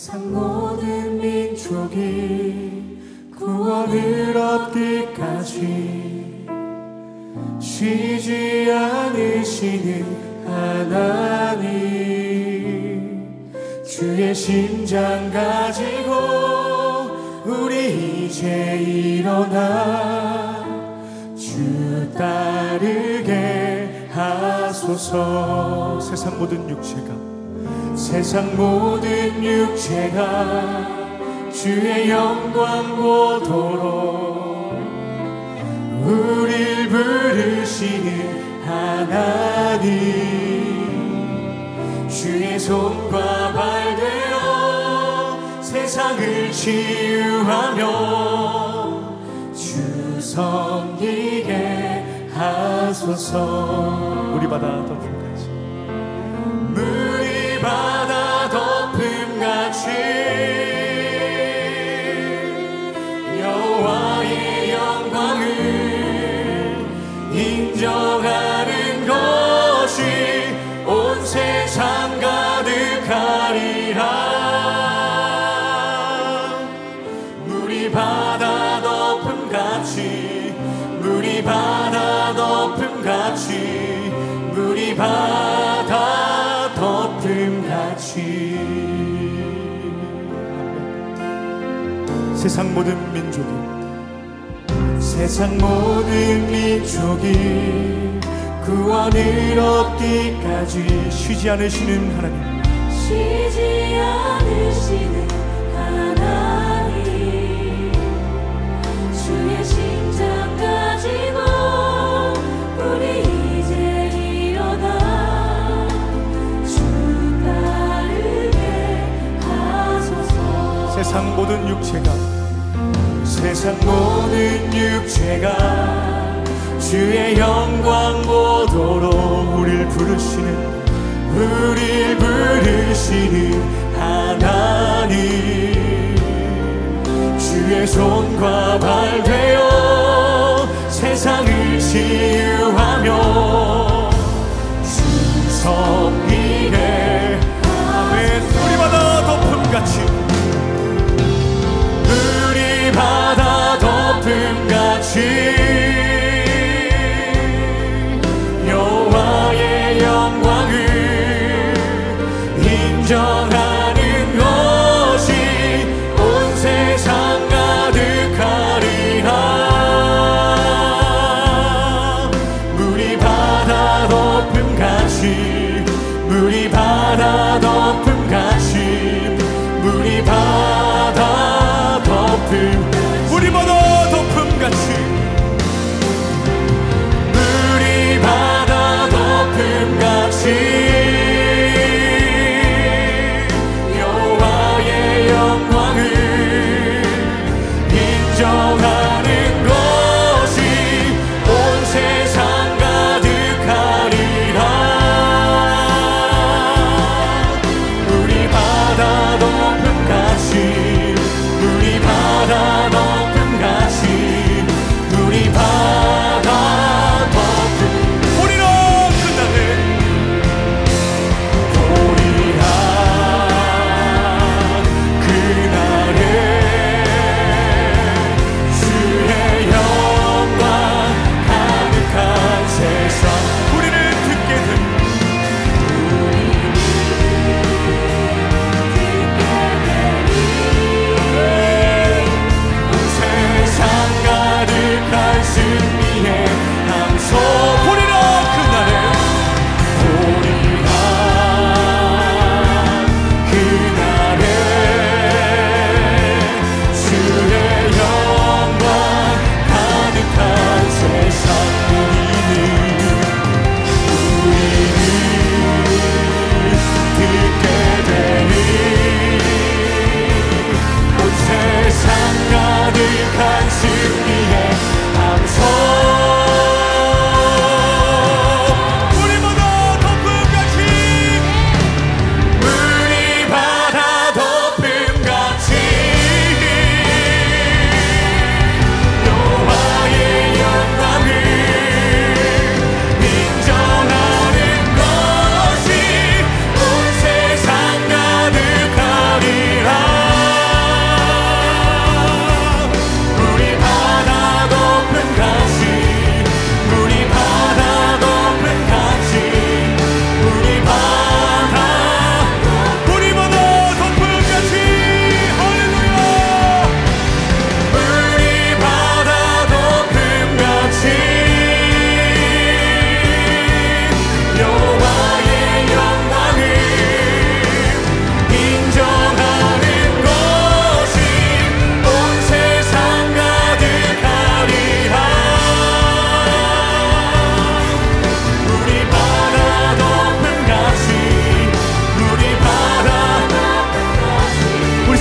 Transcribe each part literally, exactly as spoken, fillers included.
세상 모든 민족이 구원을 얻기까지 쉬지 않으시는 하나님, 주의 심장 가지고 우리 이제 일어나 주 따르게 하소서. 세상 모든 육체가 세상 모든 육체가 주의 영광 보도록 우릴 부르시는 하나님, 주의 손과 발 되어 세상을 치유하며 주 섬기게 하소서. 물이 바다 덮음같이 물이 바다 덮음같이 여호와의 영광을 인정하는 것이 온 세상 가득하리라. 물이 바다 덮음같이 물이 바다 덮음같이 물이 바다 덮음같이 세상 모든 민족이 세상 모든 민족이 구원을 얻기까지 쉬지 않으시는 하나님, 쉬지 않으시는 하나님, 주의 심장 가지고 우리 이제 일어나 주 따르게 하소서. 세상 모든 육체가 세상 모든 육체가 주의 영광 보도록 우릴 부르시는 우릴 부르시는 하나님, 주의 손과 발 되어 세상을 치유하며 주 섬기게. 아멘. 물이 바다 덮음같이 물이 바다 덮음같이 여호와의 영광을 인정하는 것이 온 세상 가득하리라. 물이 바다 덮음같이 물이 바다 덮음같이 물이 바다 덮음 물이 바다 덮음같이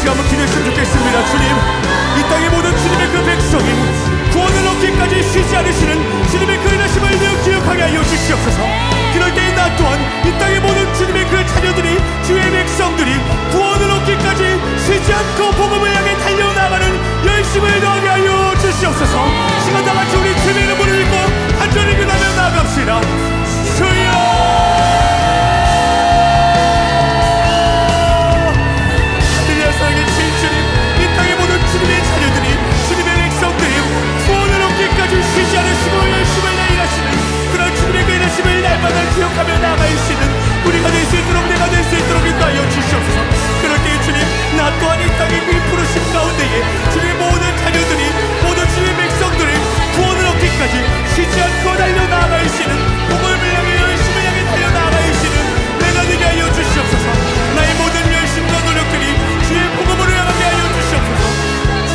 같이 한번 기도했으면 좋겠습니다. 주님, 이 땅의 모든 주님의 그 백성이 구원을 얻기까지 쉬지 않으시는 주님의 그 일하심을 늘 기억하게 하여 주시옵소서. 그럴 때에 나 또한 이 땅의 모든 주님의 그 자녀들이, 주의 백성들이 구원을 얻기까지 쉬지 않고 복음을 향해 달려나가는 열심을 더하게 하여 주시옵소서. 시간 다 같이 우리 주님의 이름을 읽고 한절을 기도하며 나아갑시다. 주여, 주님의 자녀들이, 주님의 백성들이 구원을 얻기까지 쉬지 않으시고 열심을 내 일하시는 그런 주님의 그 일하심을 날마다 기억하며 나아갈 수 있는 우리가 될 수 있도록, 내가 될 수 있도록 인도하여 주시옵소서. 그럴 때에 주님, 나 또한 이 땅의 그 부르심 가운데에 주님의 모든 자녀들이, 모든 주님의 백성들이 구원을 얻기까지 쉬지 않고 달려나아갈 수 있는, 복음을 향해 열심을 향해 달려나아갈 수 있는 내가 되게 하여 주시옵소서. 나의 모든 열심과 노력들이 주의 복음으로 향하게 하여 주시옵소서.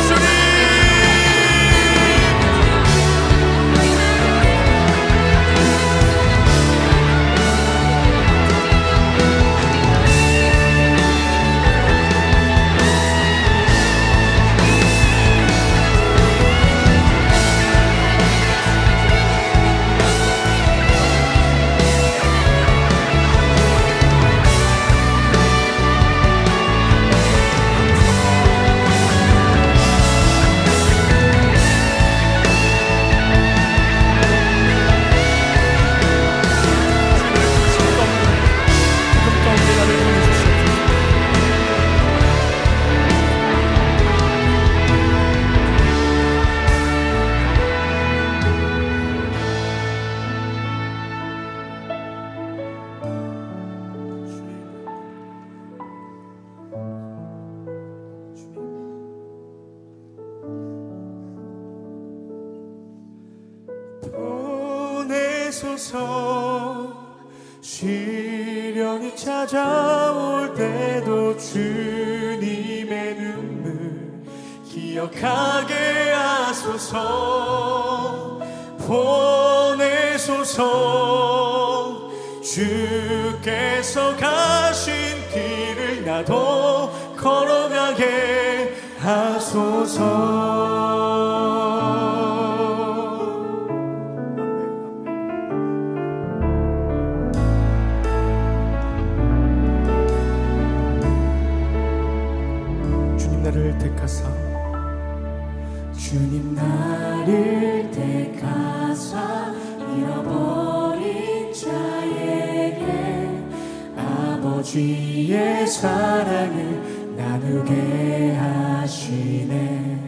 시련이 찾아올 때도 주님의 눈물 기억하게 하소서. 보내소서. 주께서 가신 길을 나도 걸어가게 하소서. 나를 택하사, 주님 나를 택하사 잃어버린 자에게 아버지의 사랑을 나누게 하시네.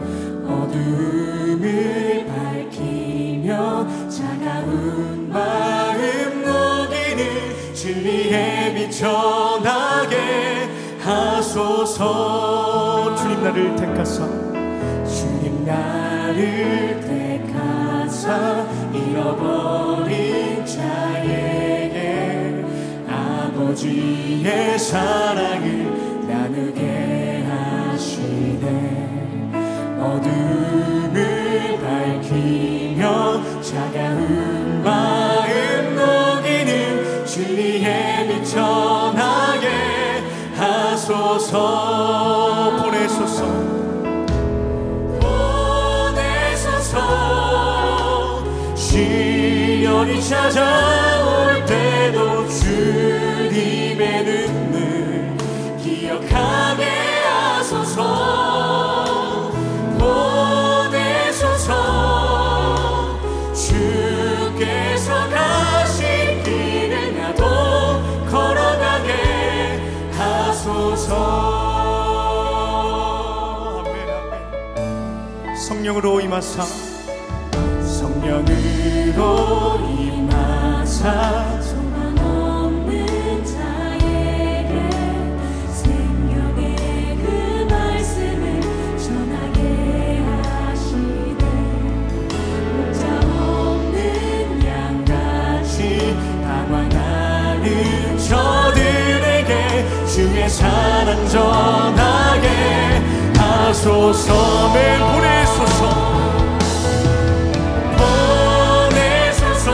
어둠을 밝히며 차가운 마음 녹이는 진리에 비춰나게 하소서. 주님 나를 택하사, 주님 나를 택하사 잃어버린 자에게 아버지의 사랑을 나누게 하시네. 어둠을 밝히며 차가운 마음 녹이는 진리에 비춰나게 하소서. 보내소서. 보내소서. 시련이 찾아올 때도 주님의 눈물 기억하게 하소서. 보내소서. 주께서 가신 길을 나도 걸어가게 하소서. 성령으로 임하사, 성령으로 임하사 소망 없는 자에게 생명의 그 말씀을 전하게 하시네. 목자 없는 양같이 방황하는 저들에게 주의 사랑 전하게 하소서. 보내소서. 보내소서.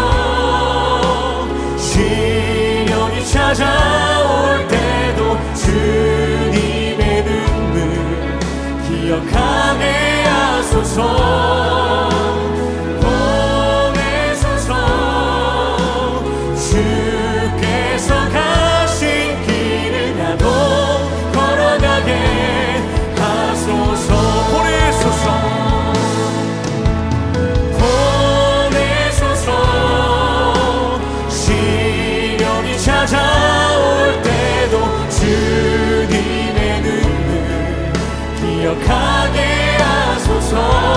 시련이 찾아올 때도 주님의 눈물 기억하게 하소서.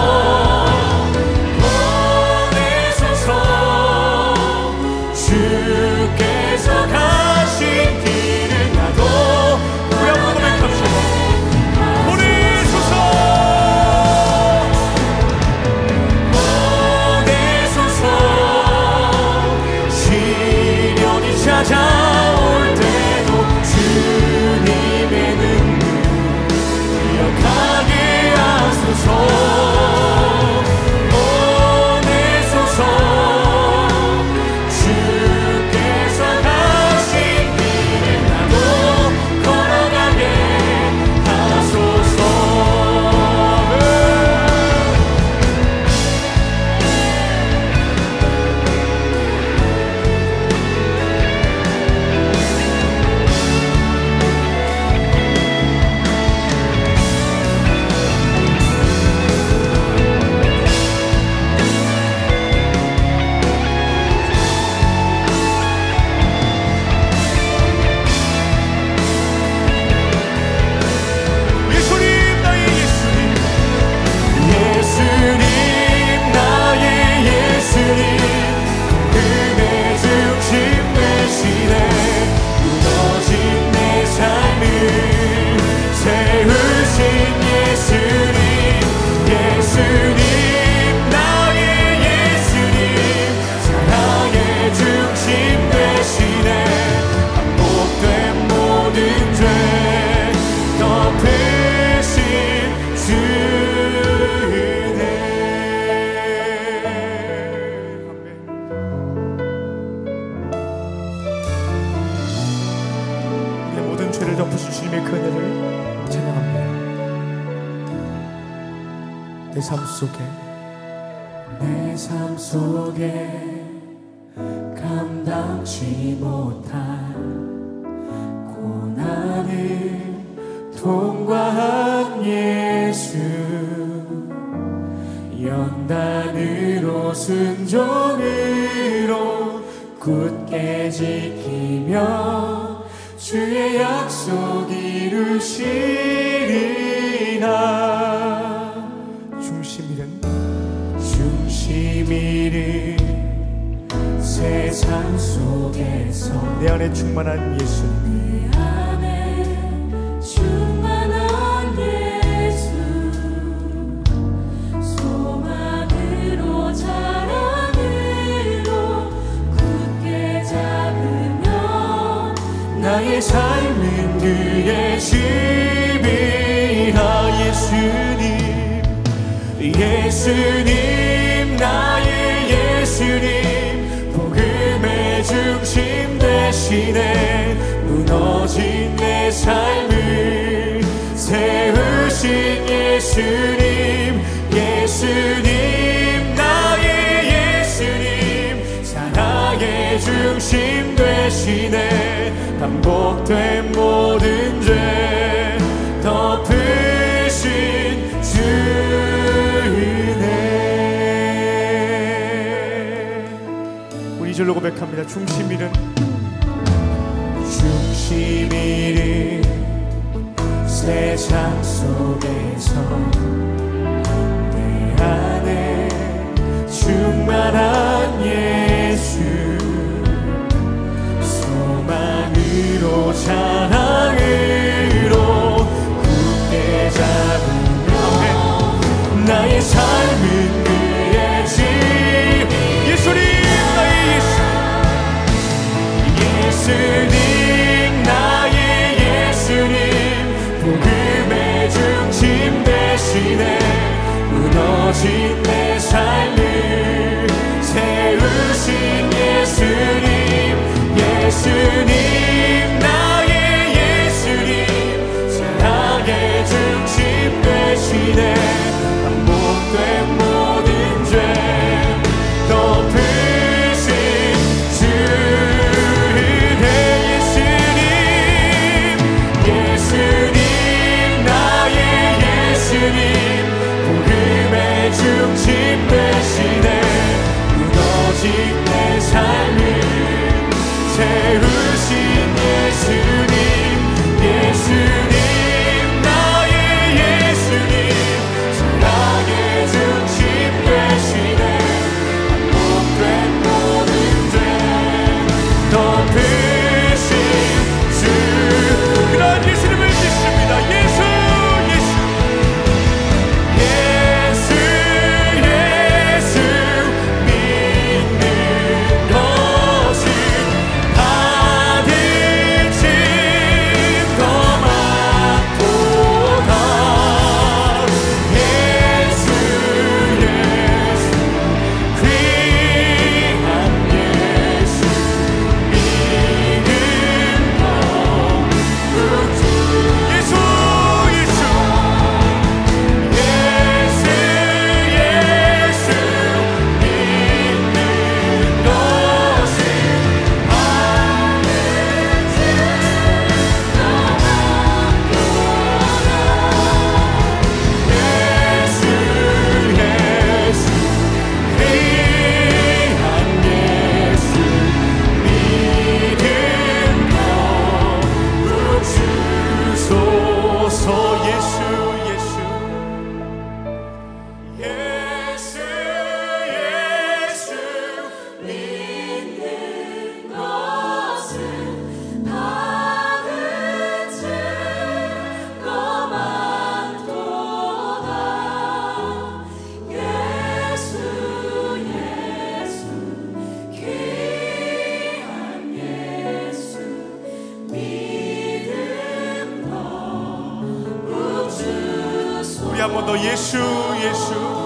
보내소서. 주께서 가신 길을 나도 우리 한번 고백합시다. 보내소서. 보내소서. 시련이 찾아올 때도 주님의 능력 기억하게 하소서. 보내소서. 주께서 가신 길을 나도 걸어가게 하소서. 예수님 나의 예수님 예수님 나의 예수님 금의 중심 되시네. 무너진 내 삶을 세우신 예수님. 예수님 나의 예수님 사랑의 중심 되시네. 반복된 모든 죄 덮으신 주네. 내 모든 죄를 덮으신 주님의 그 은혜를 찬양합니다. 내 삶 속에 내 삶 속에 감당치 못한 고난을 통과한 예수. 연단으로 순종으로 굳게 지키며 주의 약속 이루시리라. 중심 잃은 중심 잃은 세상 속에서 내 안에 충만한 예수님. 내 안에 충만한 예수. 소망으로 자랑으로 굳게 잡으면 나의 삶은 그의 집이라. 예수님 예수님 나의 예수님 복음의 중심 되시네. 무너진 내 삶을 세우신 예수님. 예수님 나의 예수님 사랑의 중심 되시네. 반복된 모든 죄 덮으신 주네. 우리 이절로 고백합니다. 중심 잃은 중심 잃은 세상 속에서 내 안에 충만한 예수. 소망으로 자랑으로 굳게 잡으며 나의 삶은 그의 집. 예수님 나의 예수님 나의 예수님 복음의 중심 되시네. 무너진 내 삶을 세우신 예수님. 예수님 나의 예수님 사랑의 중심 되시네. 반복된 우리 한 번 더 예수 예수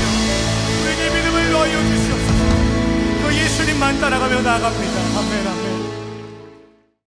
따라가며 나아갑니다. 아멘 아멘.